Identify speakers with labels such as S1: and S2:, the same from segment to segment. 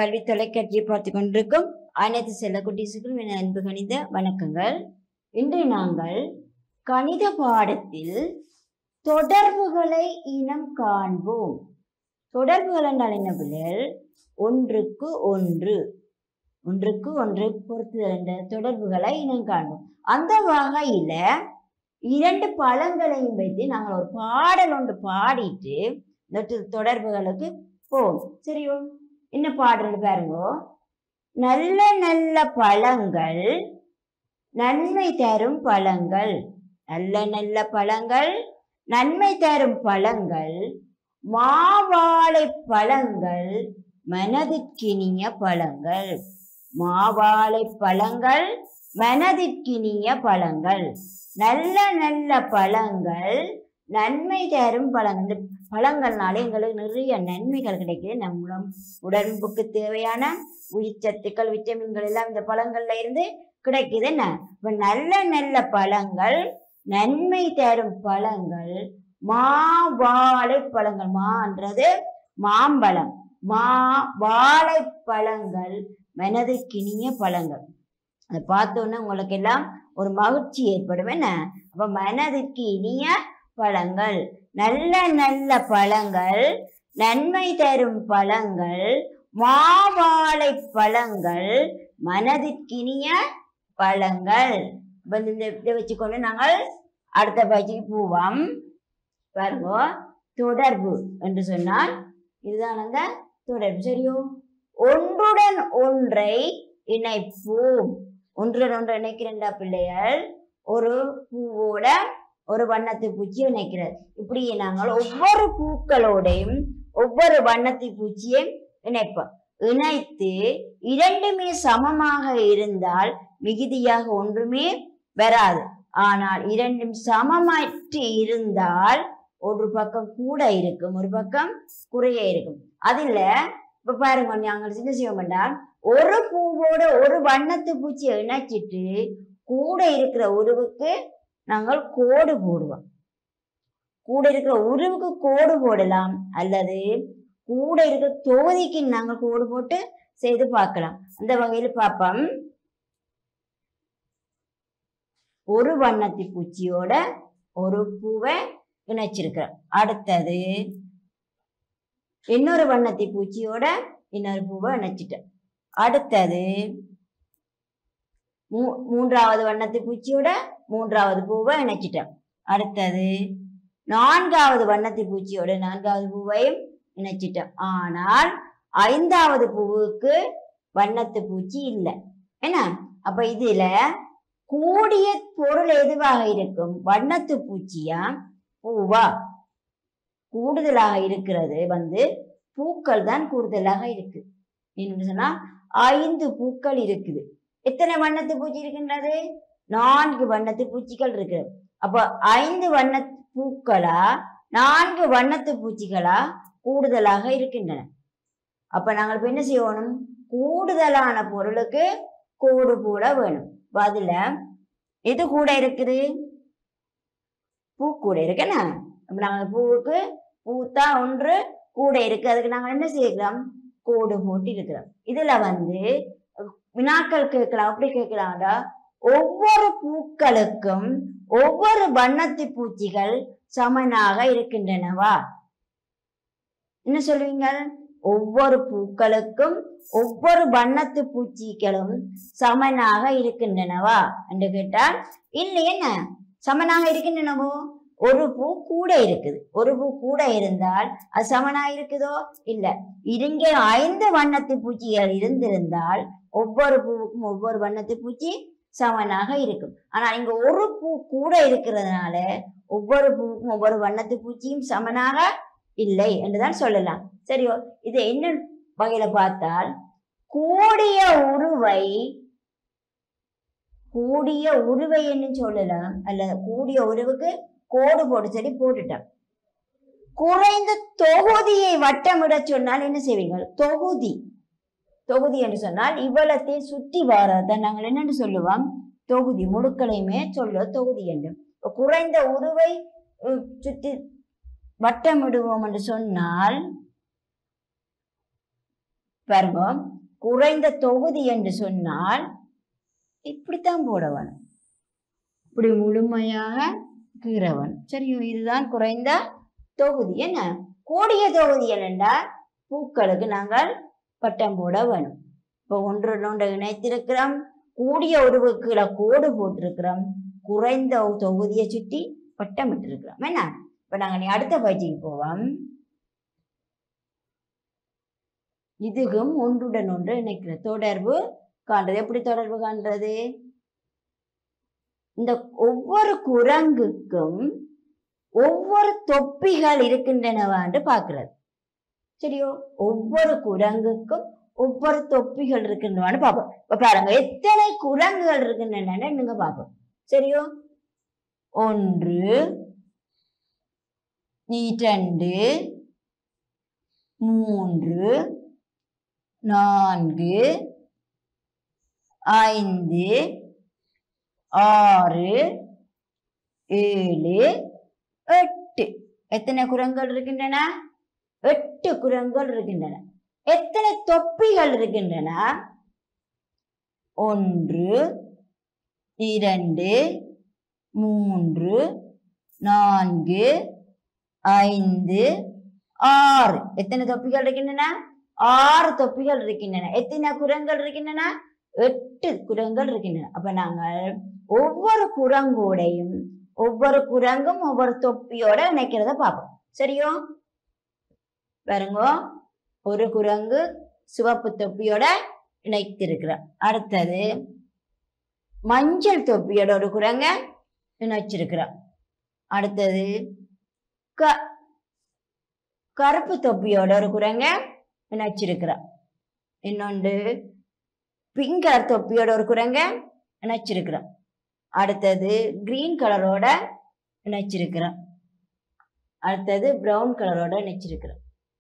S1: கல்வி தொலைக்காட்சியை பார்த்து கொண்டிருக்கும் அனைத்து செல்ல குட்டீசுக்கும் என் அன்பு கணித வணக்கங்கள். இன்று நாங்கள் கணித பாடத்தில் தொடர்புகளை இனம் காண்போம். தொடர்புகள் என்றால் என்ன பிள்ளைகள்? ஒன்றுக்கு ஒன்று பொறுத்துதல் என்ற தொடர்புகளை இனம் காண்போம். அந்த வகையில இரண்டு பழங்களையும் வைத்து நாங்கள் ஒரு பாடல் ஒன்று பாடிட்டு இந்த தொடர்புகளுக்கு போவோம். சரியோ? என்ன பாடுறது பாருங்கோ. நல்ல நல்ல பழங்கள், நன்மை தரும் பழங்கள், நல்ல நல்ல பழங்கள், நன்மை தரும் பழங்கள், மாவாழை பழங்கள், மனதிற்கினிய பழங்கள், மாவாழை பழங்கள், மனதிற்கினிய பழங்கள், நல்ல நல்ல பழங்கள், நன்மை தரும் பழங்கள். இந்த பழங்கள்னால எங்களுக்கு நிறைய நன்மைகள் கிடைக்குது. நம்மளும் உடம்புக்கு தேவையான உயிர் சத்துக்கள், விட்டமின்கள் எல்லாம் இந்த பழங்கள்ல இருந்து கிடைக்குது. என்ன இப்ப நல்ல நல்ல பழங்கள், நன்மை தரும் பழங்கள், மாவாழை பழங்கள், மான்றது மாம்பழம், வாழை பழங்கள், மனதுக்கினிய பழங்கள். அதை பார்த்தோன்னா உங்களுக்கு எல்லாம் ஒரு மகிழ்ச்சி ஏற்படும். என்ன அப்ப மனதிற்கு இனிய பழங்கள், நல்ல நல்ல பழங்கள், நன்மை தரும் பழங்கள், மாவாழை பழங்கள், மனதிற்கினிய பழங்கள். இதை வச்சுக்கொண்டு நாங்கள் அடுத்த பயிற்சிக்கு போவோம். பாருங்க, தொடர்பு என்று சொன்னால் இதுதான் அந்த தொடர்பு. சரியோ? ஒன்றுடன் ஒன்றை இணைப்போம். ஒன்றுடன் ஒன்றை இணைக்கிறா பிள்ளைகள். ஒரு பூவோட ஒரு வண்ணத்து பூச்சியை இணைக்கிறது. இப்படியே நாங்கள் ஒவ்வொரு பூக்களோடையும் ஒவ்வொரு வண்ணத்து பூச்சியை இணைப்போம். இணைத்து இரண்டுமே சமமாக இருந்தால் மிகுதியாக ஒன்றுமே வராது. ஆனால் இரண்டும் சமமாற்றி இருந்தால் ஒரு பக்கம் கூட இருக்கும், ஒரு பக்கம் குறைய இருக்கும். அதுல இப்ப பாருங்க, நாங்கள் என்ன செய்ய வேண்டாம், ஒரு பூவோட ஒரு வண்ணத்து பூச்சியை இணைச்சிட்டு கூட இருக்கிற உருவுக்கு நாங்கள் கோடு போடுவோம். கூட இருக்கிற உருவுக்கு கோடு போடலாம், அல்லது கூட இருக்கிற தொகுதிக்கு நாங்கள் கோடு போட்டு செய்து பார்க்கலாம். அந்த வகையில் பார்ப்போம். ஒரு வண்ணத்தி பூச்சியோட ஒரு பூவை இணைச்சிருக்கிறோம். அடுத்தது இன்னொரு வண்ணத்தி பூச்சியோட இன்னொரு பூவை இணைச்சிட்டோம். அடுத்தது மூன்றாவது வண்ணத்து பூச்சியோட மூன்றாவது பூவை இணைச்சிட்டோம். அடுத்தது நான்காவது வண்ணத்து பூச்சியோட நான்காவது பூவையும் இணைச்சிட்டோம். ஆனால் ஐந்தாவது பூவுக்கு வண்ணத்து பூச்சி இல்லை. என்ன அப்ப இதுல கூடிய பொருள் எதுவாக இருக்கும்? வண்ணத்து பூச்சியா பூவா? கூடுதலாக இருக்கிறது பூக்கள் தான் கூடுதலாக இருக்கு. என்ன சொன்னா 5 பூக்கள் இருக்குது. எத்தனை வண்ணத்து பூச்சி இருக்கின்றது? 4 வண்ணத்து பூச்சிகள் இருக்கிறது. அப்ப 5 வண்ண பூக்களா 4 வண்ணத்து பூச்சிகளா கூடுதலாக இருக்கின்றன. அப்ப நாங்கள் இப்ப என்ன செய்யணும்? கூடுதலான பொருளுக்கு கோடு போட வேணும். அதுல எது கூட இருக்குது? பூ கூட இருக்குன்னா நாங்க பூவுக்கு பூத்தா ஒன்று கூட இருக்கு, அதுக்கு நாங்க என்ன செய்யலாம்? கோடு போட்டு இருக்கிறோம். இதுல வினாக்கள் கேட்கலாம். அப்படி கேட்கலாம்டா, ஒவ்வொரு பூக்களுக்கும் ஒவ்வொரு வண்ணத்து பூச்சிகள் சமனாக இருக்கின்றனவா? என்ன சொல்லுவீங்க? ஒவ்வொரு பூக்களுக்கும் ஒவ்வொரு வண்ணத்து பூச்சிகளும் சமனாக இருக்கின்றனவா என்று கேட்டால் இல்லை. என்ன சமனாக இருக்கின்றனவோ? ஒரு பூ கூட இருக்குது. ஒரு பூ கூட இருந்தால் அது சமனா இருக்குதோ? இல்ல. இங்கே 5 வண்ணத்து பூச்சிகள் இருந்திருந்தால் ஒவ்வொரு பூவுக்கும் ஒவ்வொரு வண்ணத்து பூச்சி சமனாக இருக்கும். ஆனா இங்க ஒரு பூ கூட இருக்கிறதுனால ஒவ்வொரு பூவுக்கும் ஒவ்வொரு வண்ணத்து பூச்சியும் சமனாக இல்லை என்றுதான் சொல்லலாம். சரியோ? இது என்ன வகையில பார்த்தால் கூடிய உருவை என்று சொல்லலாம், அல்ல கூடிய உருவுக்கு கோடு போட்டு சரி போட்டுட்டோம். குறைந்த தொகுதியை வட்டமிட சொன்னால் என்ன செய்வீங்க? தொகுதி என்று சொன்னால் இவ்வளத்தையும் சுற்றி வாரதான் நாங்கள் என்னன்னு சொல்லுவோம்? தொகுதி. முழுக்களையுமே சொல்ல தொகுதி என்று. குறைந்த உருவை சுற்றி வட்டமிடுவோம் என்று சொன்னால் பாருங்க, குறைந்த தொகுதி என்று சொன்னால் இப்படித்தான் போட வேணும், இப்படி முழுமையாக கீறவன். சரியோ, இதுதான் குறைந்த தொகுதி. என்ன கூடிய தொகுதி என்றால் பூக்களுக்கு நாங்கள் பட்டம் போட வேணும். இப்போ ஒன்று இணைத்திருக்கிறோம், கூடிய உருவுக்குள்ள கோடு போட்டிருக்கிறோம், குறைந்த தொகுதியை சுற்றி பட்டம் விட்டிருக்கிறோம். என்ன இப்ப நாங்க அடுத்த பயிற்சிக்கு போவோம். இதுக்கும் ஒன்றுடன் ஒன்று இணைக்கிற தொடர்பு காண்றது. எப்படி தொடர்பு காண்றது? இந்த ஒவ்வொரு குரங்குக்கும் ஒவ்வொரு தொப்பிகள் இருக்கின்றனவான்னு பாக்குறது. சரியோ, ஒவ்வொரு குரங்குக்கும் ஒவ்வொரு தொப்பிகள் இருக்கின்றவான்னு பார்ப்போம். இப்ப பாருங்க, எத்தனை குரங்குகள் இருக்கின்றன நீங்க பார்ப்போம். சரியோ, 1 2 3 4 5 6 7 8. எத்தனை குரங்குகள் இருக்கின்றன? 8 குரங்குகள் இருக்கின்றன. எத்தனை தொப்பிகள் இருக்கின்றன? 1 2 3 4 5 6. எத்தனை தொப்பிகள் இருக்கின்றன? 6 தொப்பிகள் இருக்கின்றன. எத்தனை குரங்குகள் இருக்கின்றன? 8 குரங்குகள் இருக்கின்றன. அப்ப நாங்கள் ஒவ்வொரு குரங்கோடையும் ஒவ்வொரு குரங்கும் ஒவ்வொரு தொப்பியோட இணைக்கிறத பார்ப்போம். சரியோ, பாருங்க, ஒரு குரங்கு சிவப்பு தொப்பியோட இணைத்திருக்கிறோம். அடுத்தது மஞ்சள் தொப்பியோட ஒரு குரங்க இணைச்சிருக்கிறோம். அடுத்தது கருப்பு தொப்பியோட ஒரு குரங்க இணைச்சிருக்கிறோம். இன்னொன்று பிங்க் கலர் தொப்பியோட ஒரு குரங்க இணைச்சிருக்கிறோம். அடுத்தது கிரீன் கலரோட இணைச்சிருக்கிறோம். அடுத்தது பிரவுன் கலரோட இணைச்சிருக்கிறோம்.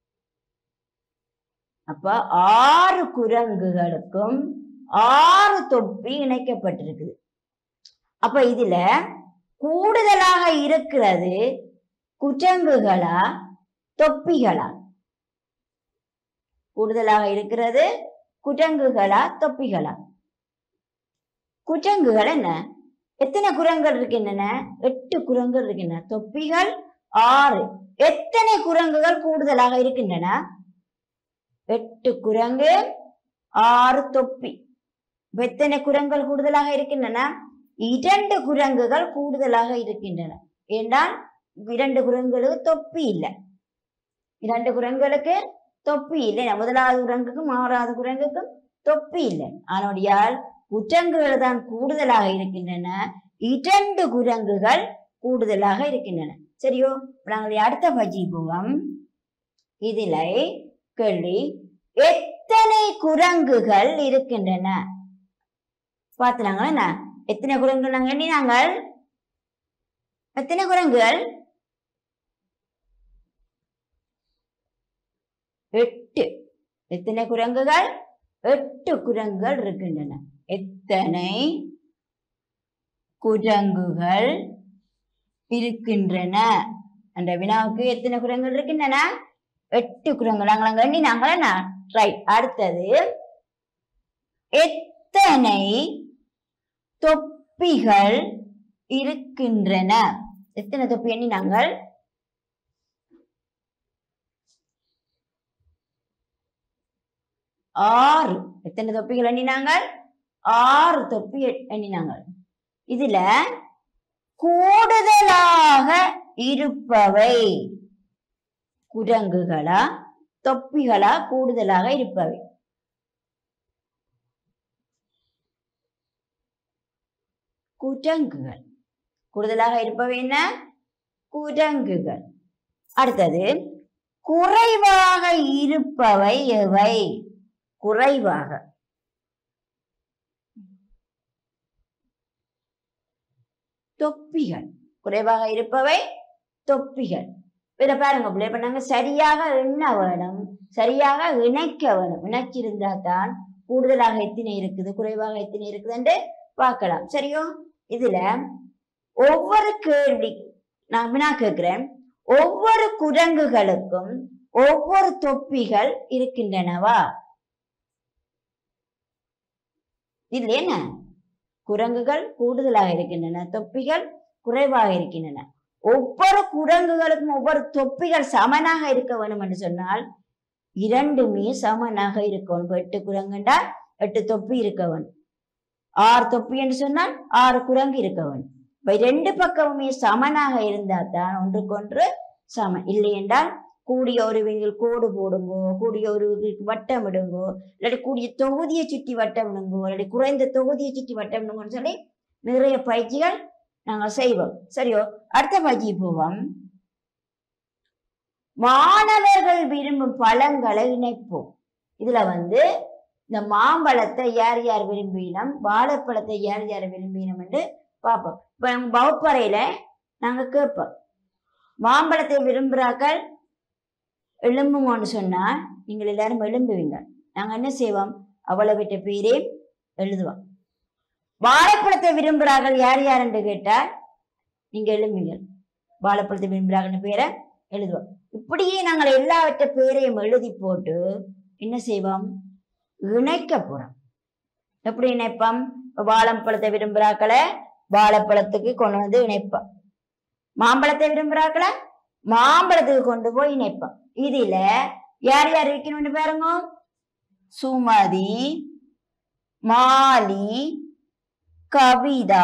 S1: அப்ப 6 குரங்குகளுக்கும் 6 தொப்பி இணைக்கப்பட்டிருக்குது. அப்ப இதுல கூடுதலாக இருக்கிறது குரங்குகளா தொப்பிகளா? கூடுதலாக இருக்கிறது குரங்குகளா தொப்பிகளா? குரங்குகள் என்ன? எத்தனை குரங்குகள் இருக்கின்றன? 8 குரங்குகள் இருக்கின்றன. தொப்பிகள் 6. எத்தனை குரங்குகள் கூடுதலாக இருக்கின்றன? 8 குரங்கு 6 தொப்பி. எத்தனை குரங்குகள் கூடுதலாக இருக்கின்றன? 2 குரங்குகள் கூடுதலாக இருக்கின்றன. ஏனால் 2 குரங்குகளுக்கு தொப்பி இல்லை. 2 குரங்குகளுக்கு தொப்பி இல்லை. முதலாவது குரங்குக்கும் 6வது குரங்குக்கும் தொப்பி இல்லை. ஆனோடியால் குரங்குகள் தான் கூடுதலாக இருக்கின்றன. 2 குரங்குகள் கூடுதலாக இருக்கின்றன. சரியோ, நாங்கள் அடுத்த பயிற்சி போவோம். இதுல கேள்வி, எத்தனை குரங்குகள் இருக்கின்றன பார்த்துனாங்க. எத்தனை குரங்குகள் நாங்கள் எண்ணினாங்க? எத்தனை குரங்குகள்? 8. எத்தனை குரங்குகள்? 8 குரங்குகள் இருக்கின்றன. எத்தனை குரங்குகள் இருக்கின்றன என்ற வினாவுக்கு எத்தனை குரங்குகள் இருக்கின்றன? 8 குரங்குகள். நாங்கள் எண்ணினாங்களா? ரைட். அடுத்தது, எத்தனை தொப்பிகள் இருக்கின்றன? எத்தனை தொப்பி எண்ணினாங்க? 6. எத்தனை தொப்பிகள் எண்ணினாங்க? 6 தொப்பி எண்ணினாங்க. இதுல கூடுதலாக இருப்பவை குரங்குகளா தொப்பிகளா? கூடுதலாக இருப்பவை குரங்குகள். கூடுதலாக இருப்பவை என்ன? குரங்குகள். அடுத்தது, குறைவாக இருப்பவை எவை? குறைவாக தொப்பிகள். குறைவாக இருப்பவை தொப்பிகள். இதை பாருங்க பிள்ளை, இப்ப நாங்க சரியாக எண்ண வேணும், சரியாக இணைக்க வேணும். இணைச்சிருந்தா தான் கூடுதலாக எத்தனை இருக்குது குறைவாக எத்தனை இருக்குது என்று பார்க்கலாம். சரியோ, இதுல ஒவ்வொரு கேள்வி நான் கேட்கிறேன், ஒவ்வொரு குரங்குகளுக்கும் ஒவ்வொரு தொப்பிகள் இருக்கின்றனவா? இதுல என்ன குரங்குகள் கூடுதலாக இருக்கின்றன, தொப்பிகள் குறைவாக இருக்கின்றன. ஒவ்வொரு குரங்குகளுக்கும் ஒவ்வொரு தொப்பிகள் சமனாக இருக்க வேண்டும் என்று சொன்னால் இரண்டுமே சமனாக இருக்கணும். 8 குரங்குண்டா 8 தொப்பி இருக்க வேண்டும். 6 தொப்பி என்று சொன்னால் 6 குரங்கு இருக்க வேண்டும். இப்ப 2 பக்கமுமே சமனாக இருந்தால் தான் ஒன்றுக்கொன்று சமம். இல்லை என்றால் கூடிய ஒரு கோடு போடுங்கோ, கூடிய ஒரு வட்டம் விடுங்கோ, இல்லாட்டி கூடிய தொகுதியை சுற்றி வட்டம் விடுங்கோ, இல்லாட்டி குறைந்த தொகுதியை சுற்றி வட்டம் விடுங்கன்னு சொல்லி நிறைய பயிற்சிகள் நாங்கள் செய்வோம். சரியோ? அடுத்த பயிற்சி போவோம். மாணவர்கள் விரும்பும் பழங்களை இணைப்போம். இதுல இந்த மாம்பழத்தை யார் யார் விரும்பினோம், வாழைப்பழத்தை யார் யார் விரும்பினோம் என்று பார்ப்போம். இப்ப நம்ம வகுப்பறையில நாங்க கேட்போம், மாம்பழத்தை விரும்புறாக்கள் எழும்புவோன்னு சொன்னா நீங்கள் எல்லாரும் எழும்புவீங்க. நாங்க என்ன செய்வோம், அவ்வளவு விட்ட பேரே எழுதுவோம். வாழைப்பழத்தை விரும்புறார்கள் யார் யார் என்று கேட்டால் நீங்க எழும்புவீங்க, வாழைப்பழத்தை விரும்புறாங்கன்னு பேரை எழுதுவோம். இப்படியே நாங்கள் எல்லாவற்ற பேரையும் எழுதி போட்டு என்ன செய்வோம், இணைக்க போறோம். எப்படி இணைப்போம்? வாழைப்பழத்தை விரும்புறாக்களை வாழைப்பழத்துக்கு கொண்டு இணைப்போம், மாம்பழத்தை விரும்புறாக்களை மாம்பழத்துக்கு கொண்டு போய் இணைப்போம். இதுல யார் யார் இருக்கணும்னு பாருங்க, சுமதி, மாலி, கவிதா,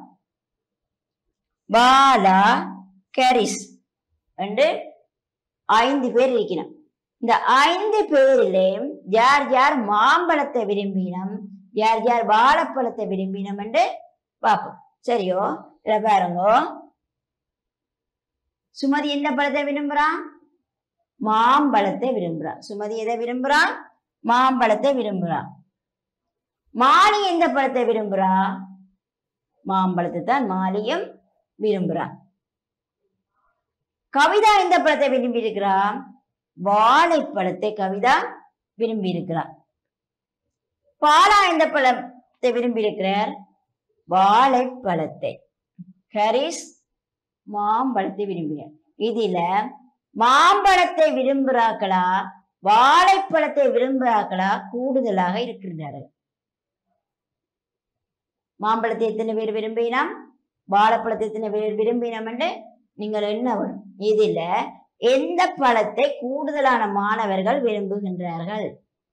S1: பாலா, கரிஸ் என்று 5 பேர் இருக்கணும். இந்த 5 பேரிலேயும் யார் யார் மாம்பழத்தை விரும்பினோம், யார் யார் வாழைப்பழத்தை விரும்பினோம் என்று பார்ப்போம். சரியோ? இத பாருங்க, சுமதி எந்த பழத்தை விரும்புறான், மாம்பழத்தை விரும்புறான். சுமதி எதை விரும்புறான், மாம்பழத்தை விரும்புறான். மாலி எந்த பழத்தை விரும்புறா, மாம்பழத்தை தான் மாலியும் விரும்புறான். கவிதா எந்த பழத்தை விரும்பி இருக்கிறா, வாழைப்பழத்தை கவிதா விரும்பி இருக்கிறார். பாலா எந்த பழத்தை விரும்பி இருக்கிறார், வாழைப்பழத்தை. ஹரிஸ் மாம்பழத்தை விரும்பினார். இதுல மாம்பழத்தை விரும்புறாக்களா வாழைப்பழத்தை விரும்புறாக்களா கூடுதலாக இருக்கின்றார்கள். மாம்பழத்தை எத்தனை பேர் விரும்பினோம், வாழைப்பழத்தை எத்தனை பேர் விரும்பினோம் என்று நீங்கள் என்ன வரும். இதுல எந்த பழத்தை கூடுதலான மாணவர்கள் விரும்புகின்றார்கள்,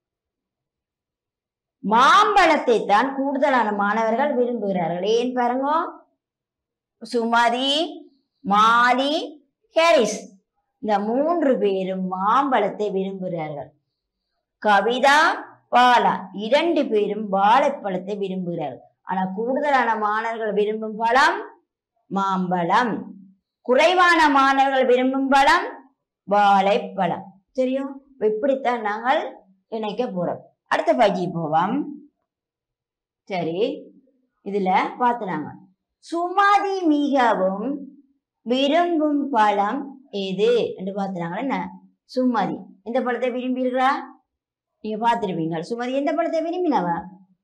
S1: மாம்பழத்தை தான் கூடுதலான மாணவர்கள் விரும்புகிறார்கள். ஏன் பாருங்க, சுமதி, மாலி, ஹாரிஸ் இந்த 3 பேரும் மாம்பழத்தை விரும்புகிறார்கள். கவிதா, பாலா 2 பேரும் வாழைப்பழத்தை விரும்புகிறார்கள். ஆனா கூடுதலான மாணவர்கள் விரும்பும் பழம் மாம்பழம், குறைவான மாணவர்கள் விரும்பும் பழம் வாழைப்பழம். தெரியும்? இப்படித்தான் நாங்கள் இணைக்க போறோம். அடுத்த பயிற்சி போவோம். சரி, இதுல பார்த்துனாங்க, சுமதி மிகவும் விரும்பும் பழம் எது என்று பார்த்துனாங்க. என்ன, சுமதி எந்த பழத்தை விரும்பி இருக்கிறா, நீங்க பார்த்திருப்பீங்க. சுமதி எந்த பழத்தை விரும்பினவா?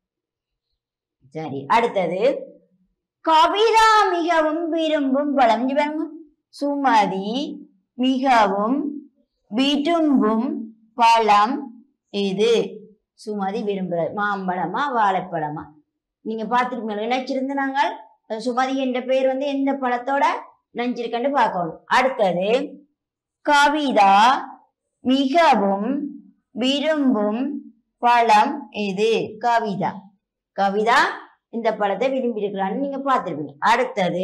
S1: சரி, அடுத்தது கவிதா மிகவும் விரும்பும் பழம். சுமதி மிகவும் விரும்பும் பழம் எது? சுமதி விரும்புறது மாம்பழமா வாழைப்பழமா? நீங்க பார்த்திருப்பீங்க. நினைச்சிருந்து நாங்கள் சுமதி என்ற பெயர் எந்த பழத்தோட நினைச்சிருக்கன்னு பார்க்கணும். அடுத்தது கவிதா மிகவும் விரும்பும் பழம் எது? கவிதா. கவிதா இந்த பழத்தை விரும்பி இருக்கிறான்னு நீங்க பார்த்திருப்பீங்க. அடுத்தது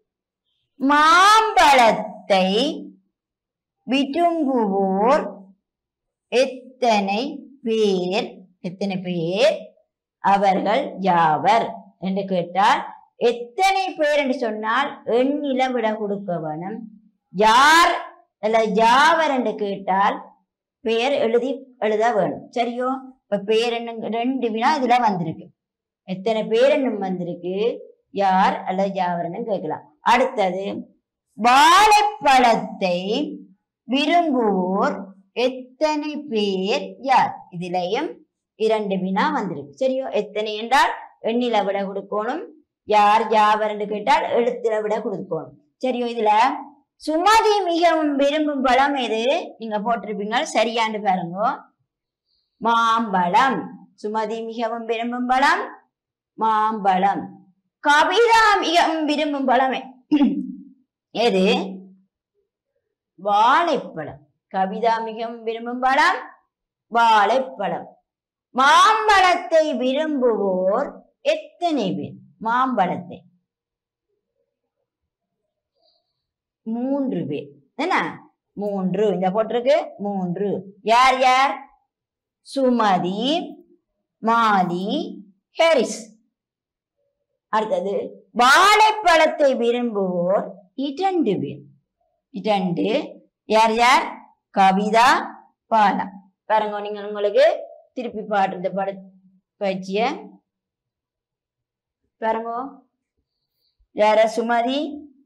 S1: மாம்பழத்தை விரும்புவோர் எத்தனை பேர்? எத்தனை பேர்? அவர்கள் யாவர் என்று கேட்டால் எத்தனை பேர் என்று சொன்னால் எண்ணில விட கொடுக்க வேணும். யார் அல்ல யாவர் என்று கேட்டால் பெயர் எழுத வேணும். சரியோ? இப்ப பேர் என்ன 2 வினா இதுல வந்திருக்கு. எத்தனை பேர் என்னும் வந்திருக்கு, யார் அல்ல யாவர்னு கேட்கலாம். அடுத்தது வாழைப்பழத்தை விரும்புவோர் எத்தனை பேர் யார்? இதுலயும் 2 வினா வந்திருக்கு. சரியோ? எத்தனை என்றால் எண்ணில விட கொடுக்கணும், யார் யாவர் என்று கேட்டால் எழுத்துல விட கொடுக்கணும். சரியோ? இதுல சுமதி மிகவும் விரும்பும் பழம் எது? நீங்க போட்டிருப்பீங்க. சரியாண்டு பாருங்க, மாம்பழம். சுமதி மிகவும் விரும்பும் பழம் மாம்பழம். கவிதா மிகவும் விரும்பும் பழமே எது? வாழைப்பழம். கவிதா மிகவும் விரும்பும் பழம் வாழைப்பழம். மாம்பழத்தை விரும்புவோர் எத்தனை பேர்? மாம்பழத்தை 3 பேர். என்ன 3? இந்த போட்டிருக்கு 3. யார் யார்? சுமதி, மாலி, ஹாரிஸ். அடுத்தது வாழைப்பழத்தை விரும்புவோர் 2 பேர். 2 யார் யார்? கவிதா, பாலா. பாருங்க, நீங்க உங்களுக்கு திருப்பி பாடுற பட பயிற்சிய பாருங்க. யார? சுமதி.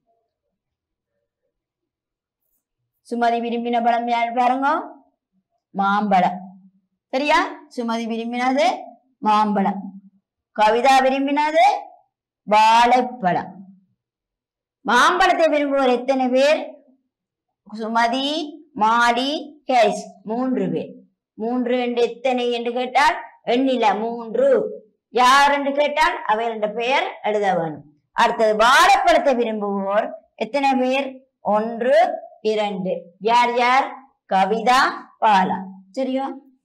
S1: சுமதி விரும்பின பழம் யார்? பாருங்க, மாம்பழம். சரியா? சுமதி விரும்பினது மாம்பழம். கவிதா விரும்பினது வாழைப்பழம். மாம்பழத்தை விரும்புவோர் எத்தனை பேர்? சுமதி, மாலி, ஹாரிஸ். 3 பேர். 3 என்று எத்தனை என்று கேட்டால் எண்ணில 3. யார் என்று கேட்டால் அவையோட பெயர் எழுத வேணும். அடுத்தது வாழைப்பழத்தை விரும்புவோர் எத்தனை பேர்? 1, 2. யார் யார்? கவிதா, பாலா. சரியா?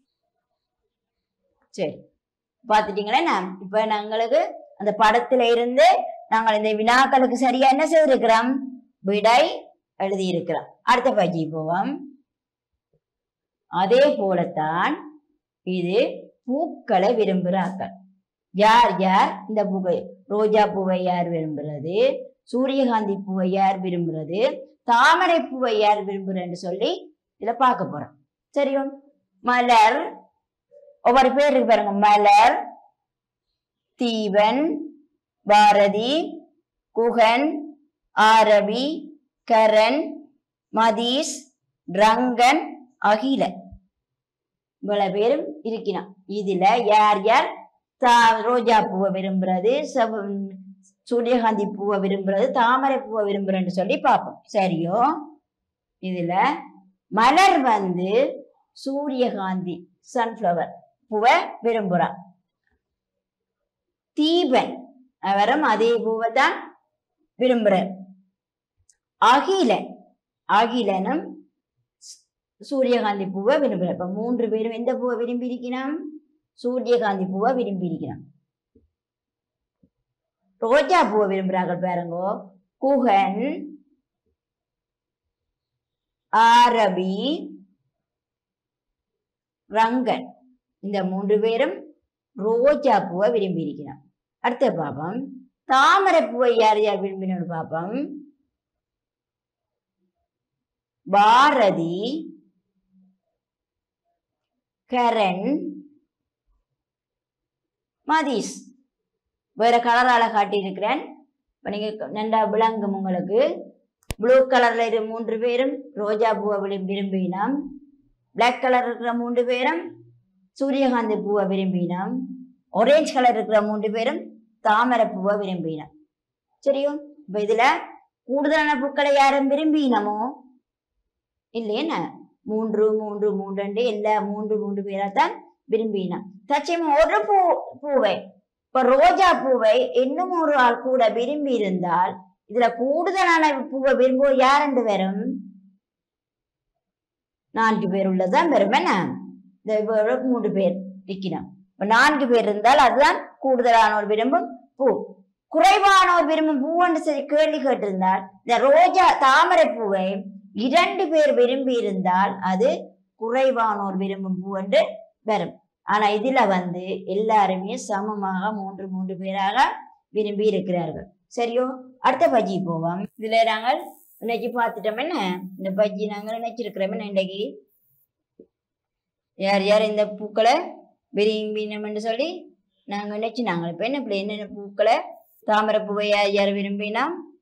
S1: சரி, பாத்துட்டீங்களா? இப்ப நாங்களுக்கு அந்த படத்துல இருந்து நாங்கள் இந்த வினாக்களுக்கு சரியா என்ன செய்திருக்கிறோம்? விடை எழுதி இருக்கிறோம். அடுத்த பயிற்சி போவோம். அதே போலத்தான் இது பூக்களை விரும்புகிறார்கள். யார் யார் இந்த பூவை? ரோஜா பூவை யார் விரும்புறது? சூரியகாந்தி பூவை யார் விரும்புறது? தாமரை பூவை யார் விரும்புறன்னு சொல்லி இத பார்க்க போறோம். சரியா? மலர், ஒவ்வொரு பேர் இருக்கு பாருங்க. மலர், தீவன், பாரதி, குகன், ஆரவி, கரண், மதீஷ், ரங்கன், அகிலன். இவ்வளவு பேரும் இருக்கிறான். இதுல யார் யார் ரோஜா பூவை விரும்புறது, சூரியகாந்தி பூவை விரும்புறது, தாமரை பூவை விரும்புறன்னு சொல்லி பார்ப்போம். சரியோ? இதுல மலர் வந்து சூரியகாந்தி சன்ஃபிளவர் பூவை விரும்புறான். தீபன் அவரும் அதே பூவை தான் விரும்புறார். அகிலனும் சூரியகாந்தி பூவை விரும்புற. இப்ப 3 பேரும் எந்த பூவை விரும்பி இருக்கிறோம்? சூரியகாந்தி பூவை விரும்பி இருக்கிறோம். ரோஜா பூவை விரும்புறார்கள் பாருங்கோ. குகன், ஆரபி, ரங்கன். இந்த 3 பேரும் ரோஜா பூவை விரும்பி இருக்கிறோம். அடுத்த பாப்பம் தாமரை பூவை யார் யார் விரும்பினோம் பாப்பம். பாரதி, கரண், மதீஷ். வேற கலரால காட்டி இருக்கிறேன். நீங்க நல்லா விளங்கும் உங்களுக்கு. ப்ளூ கலர்ல 3 பேரும் ரோஜா பூவை விரும்பினோம். பிளாக் கலர் இருக்கிற 3 பேரும் சூரியகாந்தி பூவை விரும்பினோம். ஆரஞ்சு கலர் இருக்கிற 3 பேரும் தாமரை பூவை விரும்பினோம். சரியோ? இப்ப இதுல கூடுதலான பூக்களை யாரும் விரும்பினமோ இல்லையா? 3 3 3 எல்லா 3 பேராத்தான் விரும்பினோம். தச்சமா ஒரு பூவை, இப்ப ரோஜா பூவை இன்னும் ஒரு ஆள் கூட விரும்பி இருந்தால் இதுல கூடுதலான பூவை விரும்புவோர் யார் என்று வரும்? 4 பேர் உள்ளதான் வரும். என்ன? இந்த 3 பேர் இருக்கணும். இப்ப 4 பேர் இருந்தால் அதுதான் கூடுதலானோர் விரும்பும் பூ. குறைவானோர் விரும்பும் பூ என்று சரி கேள்வி கேட்டிருந்தால் இந்த ரோஜா தாமரை பூவை 2 பேர் விரும்பி இருந்தால் அது குறைவானோர் விரும்பும் பூ என்று வரும். ஆனா இதுல வந்து எல்லாருமே சமமாக 3 பேராக விரும்பி இருக்கிறார்கள். சரியோ? அடுத்த பஜ்ஜி போவோம். இதுல நாங்கள் இன்னைக்கு பார்த்துட்டோம். என்ன இந்த பஜ்ஜி நாங்கள் நினைச்சிருக்கிறோம். இன்னைக்கு யார் யார் இந்த பூக்களை விரும்பினோம்னு சொல்லி நாங்க நினைச்சு நாங்கள் இப்ப என்னென்ன பூக்களை தாமரை பூவை யார் யார் விரும்பினா,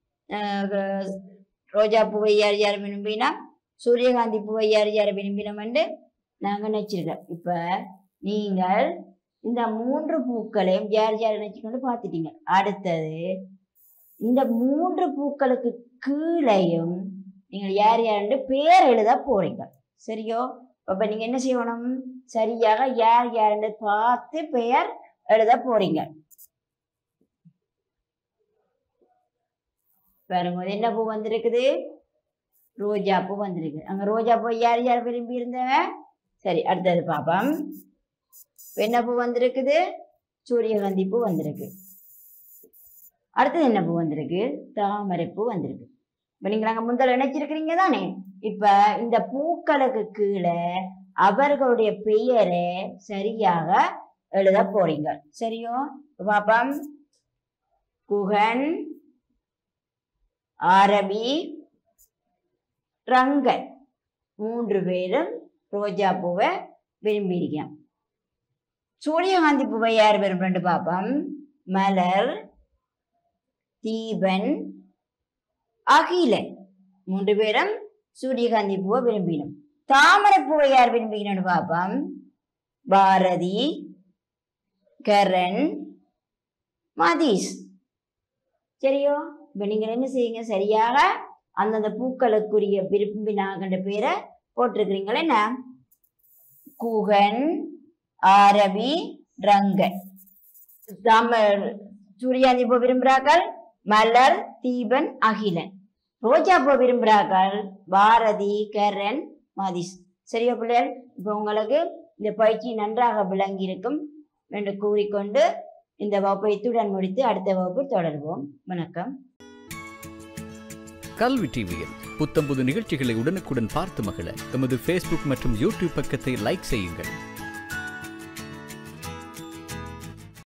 S1: ரோஜா பூவை யார் யார் விரும்பினா, சூரியகாந்தி பூவை யார் யார் விரும்பினோம்னு நாங்க நினைச்சிருக்கோம். இப்ப நீங்கள் இந்த 3 பூக்களையும் யார் யார் நினைச்சுக்கொண்டு பார்த்துட்டீங்க. அடுத்தது இந்த 3 பூக்களுக்கு கீழையும் நீங்கள் யார் யாருன்னு பேர் எழுத போறீங்க. சரியோ? அப்ப நீங்க என்ன செய்யணும்? சரியாக யார் யாருன்னு பார்த்து பெயர் எழுத போறீங்க. பாருங்க என்ன பூ வந்திருக்குது, ரோஜா பூ வந்திருக்கு. அங்க ரோஜா பூ யார் யார் விரும்பி இருந்தவங்க? சரி, அடுத்தது பாப்போம். என்ன பூ வந்திருக்குது, சூரியகாந்தி பூ வந்திருக்கு. அடுத்தது என்ன பூ வந்திருக்கு, தாமரை பூ வந்திருக்கு. இப்ப நீங்க நாங்க முந்தல் நினைச்சிருக்கிறீங்க தானே. இப்ப இந்த பூக்களுக்கு கீழே அவர்களுடைய பெயரை சரியாக எழுத போறீங்க. சரியோ? பாப்பம். குகன், ஆரபி, ரங்கன் 3 பேரும் ரோஜா பூவை விரும்பி இருக்கேன். சூரியகாந்தி பூவை யார் விரும்புன்னு பாப்போம். மலர், தீபன், அகிலன் 3 பேரும் சூரியகாந்தி பூவை விரும்பினோம். தாமரை பூவை யார் விரும்பிக்கணும்னு பாப்போம். பாரதி, கரண், மதீஷ். சரியோ? இப்ப நீங்க என்ன செய்யுங்க, சரியாக அந்தந்த பூக்களுக்குரிய விரும்பினாங்கன்ற பேரை போட்டிருக்கிறீங்களா என்ன? குகன், ஆரபி, ரங்கன். சூரியகாந்தி பூ விரும்புகிறார்கள் மலர், தீபன், அகிலன். ரோஜா பூ விரும்புகிறார்கள் பாரதி, கரண், மதீஷ். சரியா பிள்ளைகள்? இப்போ உங்களுக்கு இந்த பயிற்சி நன்றாக விளங்கி இருக்கும் என்று கூறிக்கொண்டு இந்த வகுப்பை இத்துடன் முடித்து அடுத்த வகுப்பு தொடர்வோம். வணக்கம்.
S2: கல்வி டிவியில் புத்தம்புது நிகழ்ச்சிகளை உடனுக்குடன் பார்த்து மகிழ எமது Facebook மற்றும் YouTube பக்கத்தை லைக் செய்யுங்கள்.